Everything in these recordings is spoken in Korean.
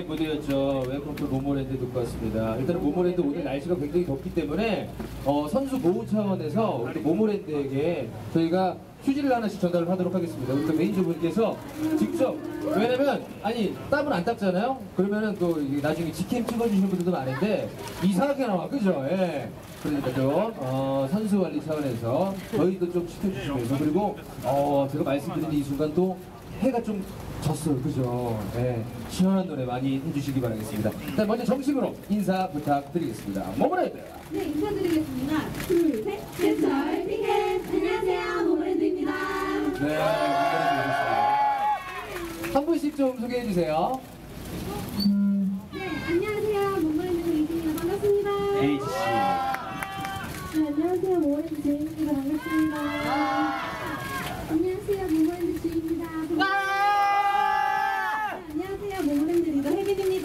무대였죠. 웰컴 투 모모랜드 듣고 왔습니다. 일단은 모모랜드 오늘 날씨가 굉장히 덥기 때문에 선수 보호 차원에서 우리 모모랜드에게 저희가 휴지를 하나씩 전달을 하도록 하겠습니다. 우리 또 매니저분께서 직접, 왜냐면 아니 땀을 안 닦잖아요. 그러면은 또 나중에 직캠 찍어주시는 분들도 많은데 이상하게 나와, 그죠? 예. 그러니까 좀 선수 관리 차원에서 저희도 좀 시켜주시면서, 그리고 제가 말씀드린 이 순간 또 해가 좀 졌어요, 그죠? 네, 시원한 노래 많이 해주시기 바라겠습니다. 일단 먼저 정식으로 인사 부탁드리겠습니다. 모모랜드. 네, 인사드리겠습니다. 둘, 셋. 제철 핑켓. 안녕하세요, 모모랜드입니다. 네, 모모랜드입니다. 한 분씩 좀 소개해 주세요. 네, 안녕하세요, 모모랜드 제이입니다. 반갑습니다. H 씨. 네, 안녕하세요, 모모랜드 제이입니다. 반갑습니다. 안녕하세요, 모모랜드 제이입니다. 안녕하세요, 모모랜드 리더 혜빈입니다.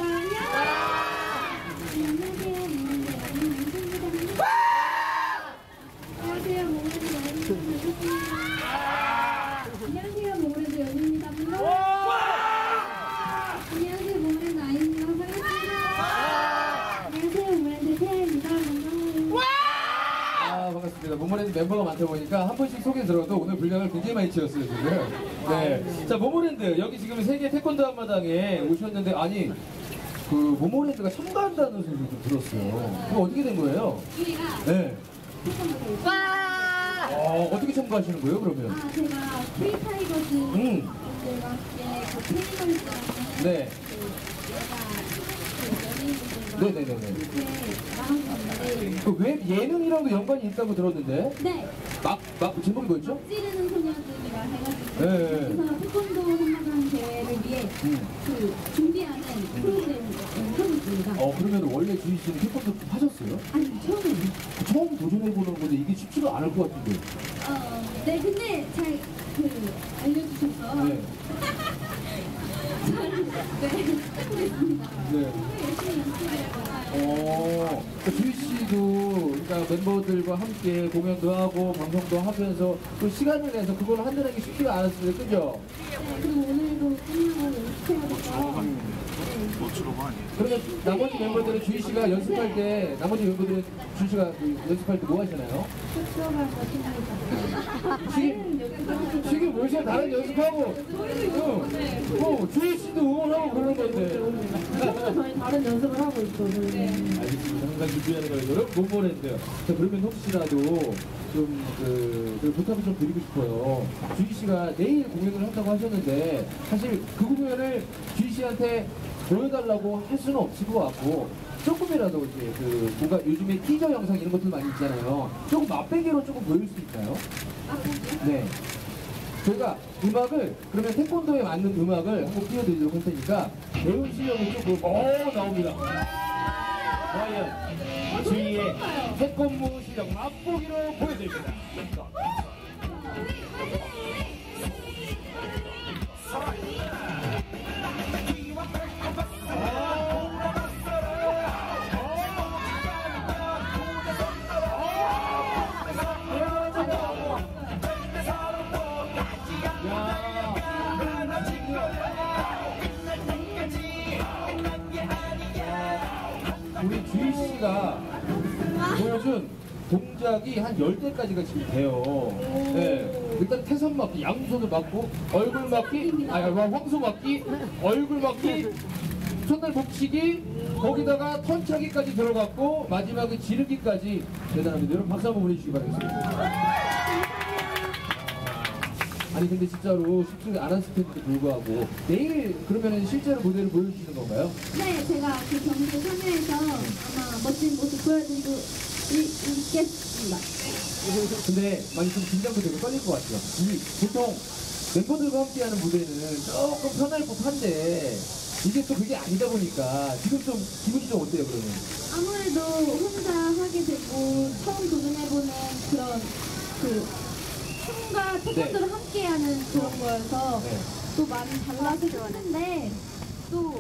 안녕하세요, 모모랜드 라인입니다. 안녕하세요, 모모랜드 라인입니다. 안녕하세요, 모모랜드 연입니다. 안녕하세요, 모모랜드 아이입니다. 반갑습니다. 안녕하세요, 모모랜드 태아입니다. 반갑습니다. 모모랜드 멤버가 많다 보니까 한 번씩 소개 들어도 오늘 분량을 굉장히 많이 채웠어요, 지금. 네. 자, 모모랜드. 여기 지금 세계 태권도 한마당에 오셨는데, 아니, 그, 모모랜드가 참가한다는 소리를 좀 들었어요. 그거 어떻게 된 거예요? 우리가 네. 태권도를 어떻게 참가하시는 거예요, 그러면? 제가 프리타이거즈 분들과 함께 그 트레이너들이랑 네. 연예인분들과 네네네네. 이렇게 나갔었는데 그 웹 예능이랑도 연관이 있다고 들었는데? 네, 제목이 뭐였죠? 찌르는 소녀들이라 해가지고 네. 그래서 태권도 한마당 대회를 위해 그 준비하는 프로그램을 하고 있습니다. 그러면 원래 주희 씨는 태권도 하셨어요? 아니, 처음에는 처음 도전해보는 건데 이게 쉽지가 않을 것 같은데. 네, 근데 잘 알려주셔서 네. 잘 해보겠습니다. 네. 열심히 연습하려고. 주희 씨도 그러니까 멤버들과 함께 공연도 하고 방송도 하면서 또 시간을 내서 그걸 한다는 게 쉽지가 않았어요, 그죠? 네, 그리고 오늘도 끝나고 연습해야 돼서. 그러면 나머지 멤버들은 주희 씨가 연습할 때, 나머지 멤버들은 주희 씨가 연습할 때 뭐 하시나요? 수업할 거 생각했어요. 지금 열심히 다른 연습하고, 주희 씨도 응원하고 그러는 건데. 저희 다른 연습을 하고 있거든요. 알겠습니다. 항상 준비하는 거예요. 여러분, 모모랜드. 자, 그러면 혹시라도 좀, 부탁을 좀 드리고 싶어요. 주희 씨가 내일 공연을 한다고 하셨는데, 사실 그 공연을 주희 씨한테 보여달라고 할 수는 없을 것 같고, 조금이라도 이제 뭔가 요즘에 티저 영상 이런 것들 많이 있잖아요. 조금 맛배기로 조금 보여줄 수 있나요? 네. 저희가 음악을, 그러면 태권도에 맞는 음악을 한번 띄워드리도록 할 테니까, 배운 실력이 조금, 나옵니다. 과연, 주희의 태권무 실력 맛보기로 보여드립니다. 우리 주희 씨가 보여준 동작이 한 10대까지가 지금 돼요. 네. 일단 태선 맞기, 양손을 맞고, 얼굴 맞기, 황소 맞기, 얼굴 맞기, 손날 복치기, 거기다가 턴차기까지 들어갔고, 마지막에 지르기까지 대단합니다. 여러분 박수 한번 보내주시기 바라겠습니다. 아니 근데 진짜로 쉽지 않았을 텐데도 불구하고 내일 그러면 실제로 무대를 보여주시는 건가요? 네, 제가 그 경기에 참여해서 아마 멋진 모습 보여드리고 있겠습니다. 근데 많이 좀 긴장도 되고 떨릴 것 같아요. 보통 멤버들과 함께하는 무대는 조금 편할 법한데 이게 또 그게 아니다 보니까 지금 좀 기분이 좀 어때요 그러면? 아무래도 혼자 하게 되고 처음 도전해보는 그런 춤과 태권도를 함께하는 그런 거여서 또 많이 달라지긴 하는데 또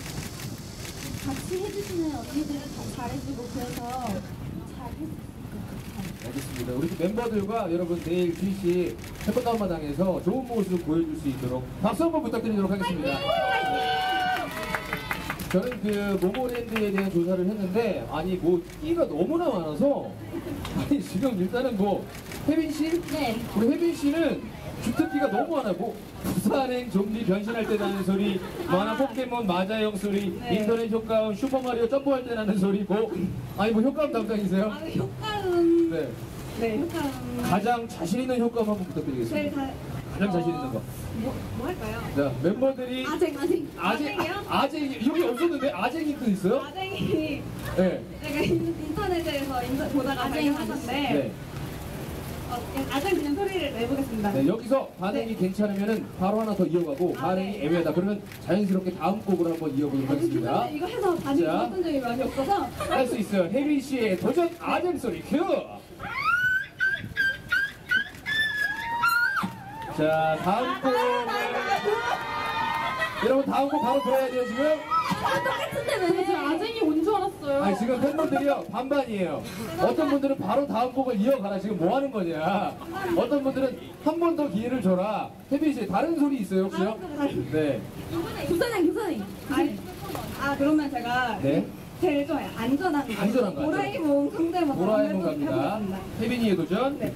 같이 해주시는 언니들이 더 잘해주고 그래서 잘했을 것 같아요. 알겠습니다. 우리 멤버들과 여러분 내일 주희 씨 태권도 한마당에서 좋은 모습 보여줄 수 있도록 박수 한번 부탁드리도록 하겠습니다. 화이팅! 저는 그 모모랜드에 대한 조사를 했는데 아니 뭐 끼가 너무나 많아서 아니 지금 일단은 뭐 혜빈 씨? 네. 우리 혜빈 씨는 주특기가 너무 많아요. 뭐 부산행 좀비 변신할 때 나는 소리, 만화 포켓몬 마자형 소리, 네. 인터넷 효과음, 슈퍼마리오 점프할 때 나는 소리, 뭐 아니 뭐 효과음 담당이세요? 아, 효과음. 네. 네, 효과음. 가장 자신 있는 효과음 한번 부탁드리겠습니다. 가장 자신 있는 거. 뭐 할까요? 자 멤버들이 아쟁이요? 아쟁이 여기 없었는데 아쟁이도 있어요? 아쟁이. 네. 제가 인터넷에서 보다가 발견하셨는데 네. 아쟁 그냥 소리를 내보겠습니다. 네, 여기서 반응이 괜찮으면은 바로 하나 더 이어가고 반응이 네. 애매하다 그러면 자연스럽게 다음 곡으로 한번 이어보도록 하겠습니다. 이거 해서 반응이 자. 어떤 적이 많이 없어서 할 수 있어요. 혜빈 씨의 도전 아쟁 소리 큐. 자 다음 곡 여러분 다음 곡 바로 들어야 돼요 지금. 똑같은데 왜? 제가 아쟁이 온 줄 알았어요. 아니 지금 팬분들이요 반반이에요. 어떤 분들은 바로 다음 곡을 이어가라 지금 뭐 하는 거냐. 어떤 분들은 한 번 더 기회를 줘라. 혜빈 씨 다른 소리 있어요 혹시요? 네. 부산행. 그러면 제가 네. 제일 좀 안전한 거. 안전한 거, 도라에몽 성대모사 도라에몽 한번 갑니다. 해보겠습니다. 혜빈이의 도전. 네.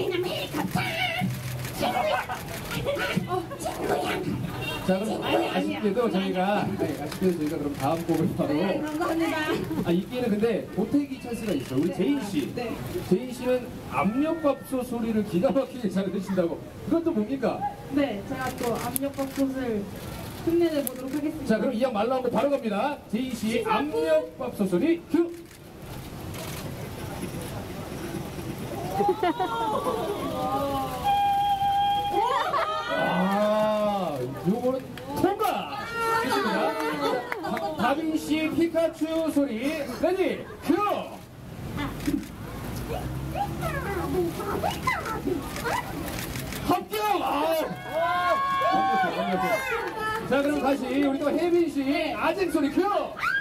자 그럼 아쉽게도 저희가 그럼 다음 곡을 바로 네, 감사합니다. 이 기회는 근데 보태기 찬스가 있어. 우리 제인 씨. 네. 제인 씨는 압력밥솥 소리를 기가 막히게 잘 내신다고. 그것도 뭡니까? 네, 제가 또 압력밥솥을 흉내내 보도록 하겠습니다. 자 그럼 이왕 말 나온 거 바로 갑니다. 제인 씨 압력밥솥 소리 큐. 요거는 통과! 됐습니다. 다빈 씨 피카츄 소리 레디 큐! 합격! 완벽해. 자 그럼 다시 우리 또 혜빈 씨 아쟁 소리 큐!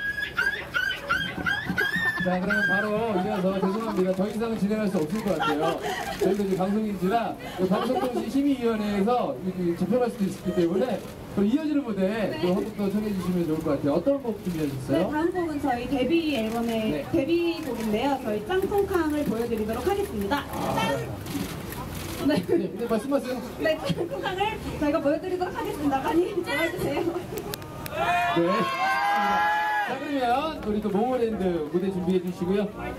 자 그러면 바로 이어서 죄송합니다. 더 이상은 진행할 수 없을 것 같아요. 저희도 이제 방송인지라 방송통신심의위원회에서 접촉할 수도 있기 때문에 또 이어지는 무대 또 한 곡 더 청해 주시면 좋을 것 같아요. 어떤 곡 준비하셨어요? 네, 다음 곡은 저희 데뷔 앨범의 네. 데뷔곡인데요. 저희 짱통캉을 보여드리도록 하겠습니다. 네. 네, 말씀하세요. 네, 짱통캉을 저희가 보여드리도록 하겠습니다. 많이 좋아해주세요. 네. 자 그러면 우리 또 모모랜드 무대 준비해 주시고요.